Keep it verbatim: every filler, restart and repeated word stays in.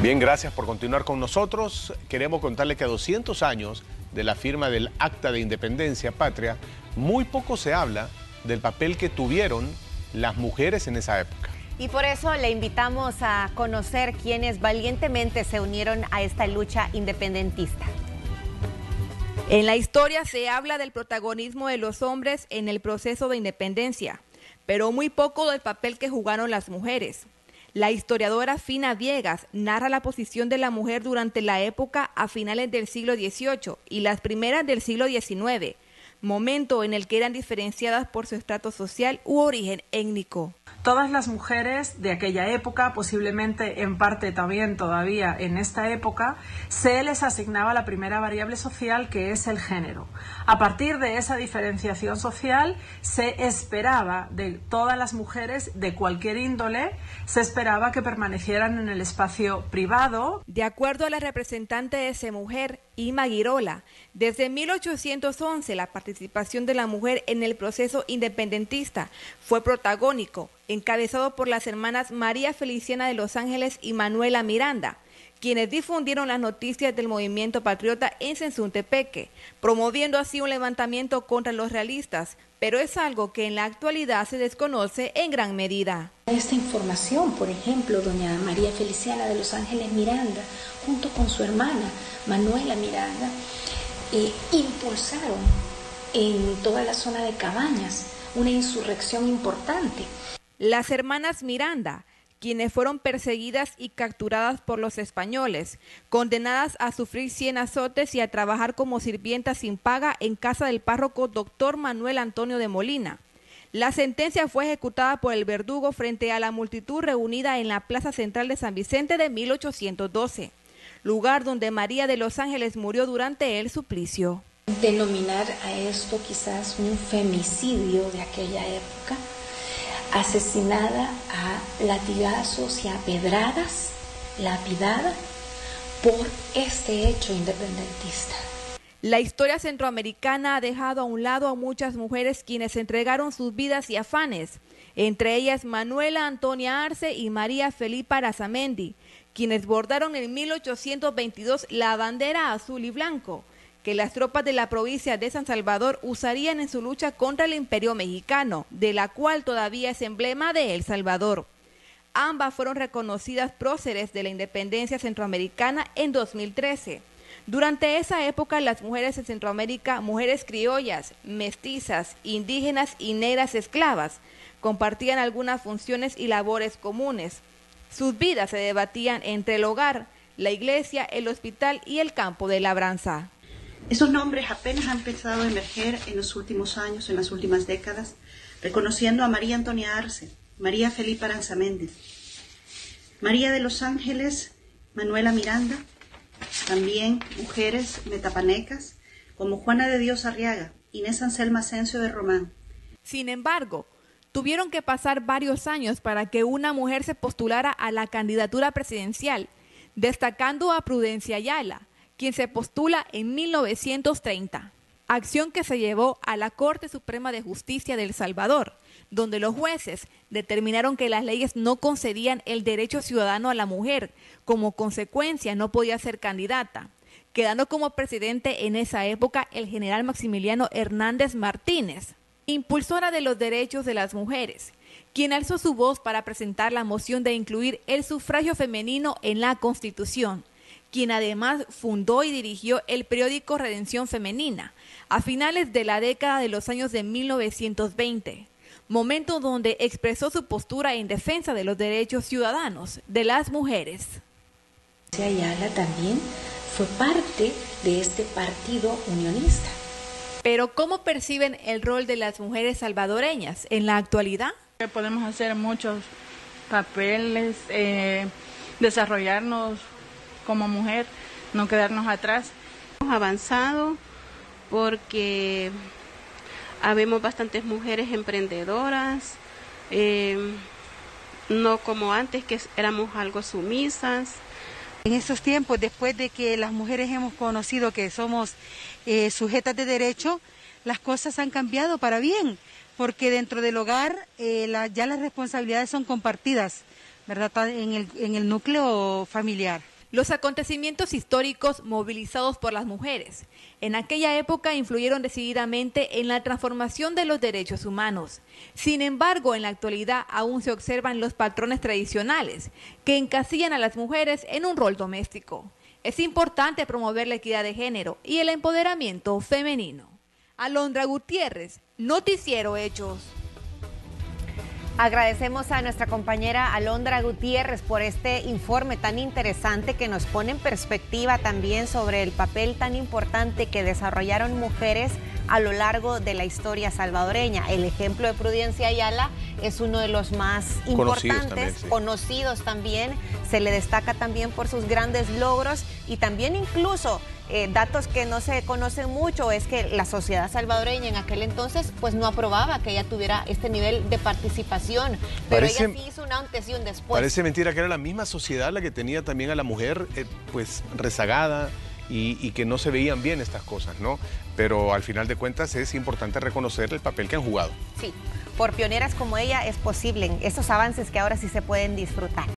Bien, gracias por continuar con nosotros. Queremos contarle que a doscientos años de la firma del Acta de Independencia Patria, muy poco se habla del papel que tuvieron las mujeres en esa época. Y por eso le invitamos a conocer quienes valientemente se unieron a esta lucha independentista. En la historia se habla del protagonismo de los hombres en el proceso de independencia, pero muy poco del papel que jugaron las mujeres. La historiadora Fina Viegas narra la posición de la mujer durante la época a finales del siglo dieciocho y las primeras del siglo diecinueve, momento en el que eran diferenciadas por su estrato social u origen étnico. Todas las mujeres de aquella época, posiblemente en parte también todavía en esta época, se les asignaba la primera variable social, que es el género. A partir de esa diferenciación social se esperaba de todas las mujeres de cualquier índole, se esperaba que permanecieran en el espacio privado. De acuerdo a la representante de esa mujer, Ima Girola, desde mil ochocientos once la participación de la mujer en el proceso independentista fue protagónico, encabezado por las hermanas María Feliciana de Los Ángeles y Manuela Miranda, quienes difundieron las noticias del movimiento patriota en Sensuntepeque, promoviendo así un levantamiento contra los realistas, pero es algo que en la actualidad se desconoce en gran medida. Esta información, por ejemplo, doña María Feliciana de Los Ángeles Miranda, junto con su hermana Manuela Miranda, eh, impulsaron en toda la zona de Cabañas una insurrección importante. Las hermanas Miranda, quienes fueron perseguidas y capturadas por los españoles, condenadas a sufrir cien azotes y a trabajar como sirvientas sin paga en casa del párroco doctor Manuel Antonio de Molina. La sentencia fue ejecutada por el verdugo frente a la multitud reunida en la Plaza Central de San Vicente de mil ochocientos doce, lugar donde María de Los Ángeles murió durante el suplicio. Denominar a esto quizás un femicidio de aquella época, asesinada a latigazos y a pedradas, lapidada por este hecho independentista. La historia centroamericana ha dejado a un lado a muchas mujeres quienes entregaron sus vidas y afanes, entre ellas Manuela Antonia Arce y María Felipa Arazamendi, quienes bordaron en mil ochocientos veintidós la bandera azul y blanco, que las tropas de la provincia de San Salvador usarían en su lucha contra el Imperio Mexicano, de la cual todavía es emblema de El Salvador. Ambas fueron reconocidas próceres de la independencia centroamericana en dos mil trece. Durante esa época, las mujeres en Centroamérica, mujeres criollas, mestizas, indígenas y negras esclavas, compartían algunas funciones y labores comunes. Sus vidas se debatían entre el hogar, la iglesia, el hospital y el campo de labranza. Esos nombres apenas han empezado a emerger en los últimos años, en las últimas décadas, reconociendo a María Antonia Arce, María Felipa Arazamendi, María de Los Ángeles, Manuela Miranda, también mujeres metapanecas como Juana de Dios Arriaga, Inés Anselma Asensio de Román. Sin embargo, tuvieron que pasar varios años para que una mujer se postulara a la candidatura presidencial, destacando a Prudencia Ayala, quien se postula en mil novecientos treinta, acción que se llevó a la Corte Suprema de Justicia de El Salvador, donde los jueces determinaron que las leyes no concedían el derecho ciudadano a la mujer, como consecuencia no podía ser candidata, quedando como presidente en esa época el general Maximiliano Hernández Martínez, impulsora de los derechos de las mujeres, quien alzó su voz para presentar la moción de incluir el sufragio femenino en la Constitución, quien además fundó y dirigió el periódico Redención Femenina a finales de la década de los años de mil novecientos veinte, momento donde expresó su postura en defensa de los derechos ciudadanos de las mujeres. Ayala también fue parte de este partido unionista. Pero ¿cómo perciben el rol de las mujeres salvadoreñas en la actualidad? Podemos hacer muchos papeles, eh, desarrollarnos como mujer, no quedarnos atrás. Hemos avanzado porque habemos bastantes mujeres emprendedoras, eh, no como antes que éramos algo sumisas. En estos tiempos, después de que las mujeres hemos conocido que somos eh, sujetas de derecho, las cosas han cambiado para bien, porque dentro del hogar eh, la, ya las responsabilidades son compartidas, ¿verdad?, en el, en el núcleo familiar. Los acontecimientos históricos movilizados por las mujeres en aquella época influyeron decididamente en la transformación de los derechos humanos. Sin embargo, en la actualidad aún se observan los patrones tradicionales que encasillan a las mujeres en un rol doméstico. Es importante promover la equidad de género y el empoderamiento femenino. Alondra Gutiérrez, Noticiero Hechos. Agradecemos a nuestra compañera Alondra Gutiérrez por este informe tan interesante que nos pone en perspectiva también sobre el papel tan importante que desarrollaron mujeres a lo largo de la historia salvadoreña. El ejemplo de Prudencia Ayala es uno de los más importantes, conocidos también, sí. conocidos también. Se le destaca también por sus grandes logros y también incluso eh, datos que no se conocen mucho es que la sociedad salvadoreña en aquel entonces pues no aprobaba que ella tuviera este nivel de participación, pero parece, ella sí hizo un antes y un después. Parece mentira que era la misma sociedad la que tenía también a la mujer eh, pues rezagada y, y que no se veían bien estas cosas, ¿no? Pero al final de cuentas es importante reconocer el papel que han jugado. Sí, por pioneras como ella es posible esos avances que ahora sí se pueden disfrutar.